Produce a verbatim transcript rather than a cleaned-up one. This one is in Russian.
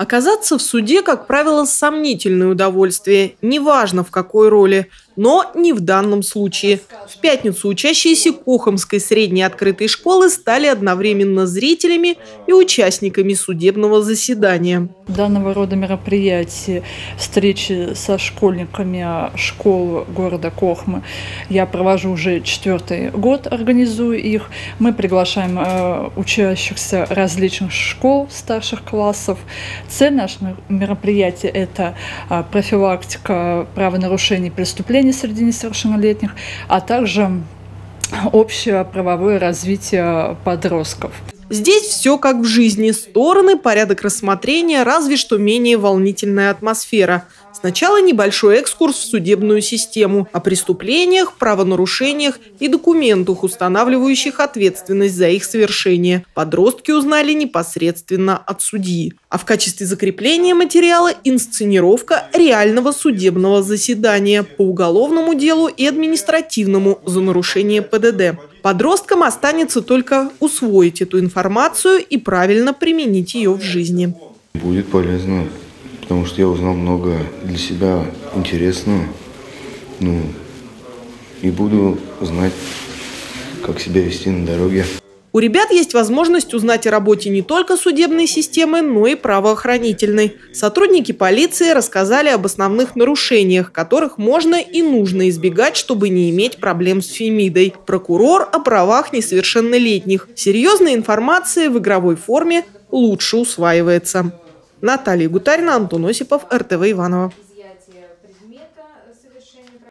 Оказаться в суде, как правило, сомнительное удовольствие, неважно в какой роли, но не в данном случае. В пятницу учащиеся Кохомской средней открытой школы стали одновременно зрителями и участниками судебного заседания. Данного рода мероприятия, встречи со школьниками школ города Кохмы я провожу уже четвертый год, организую их. Мы приглашаем э, учащихся различных школ старших классов. Цель нашего мероприятия – это э, профилактика правонарушений и преступлений среди несовершеннолетних, а также общее правовое развитие подростков. Здесь все как в жизни. Стороны, порядок рассмотрения, разве что менее волнительная атмосфера. Сначала небольшой экскурс в судебную систему о преступлениях, правонарушениях и документах, устанавливающих ответственность за их совершение. Подростки узнали непосредственно от судьи. А в качестве закрепления материала инсценировка реального судебного заседания по уголовному делу и административному за нарушение Пэ Дэ Дэ. Подросткам останется только усвоить эту информацию и правильно применить ее в жизни. Будет полезно, потому что я узнал много для себя интересного. Ну, и буду знать, как себя вести на дороге. У ребят есть возможность узнать о работе не только судебной системы, но и правоохранительной. Сотрудники полиции рассказали об основных нарушениях, которых можно и нужно избегать, чтобы не иметь проблем с Фемидой. Прокурор о правах несовершеннолетних. Серьезная информация в игровой форме лучше усваивается. Наталья Гутарина, Антон Осипов, Эр Тэ Вэ Иваново.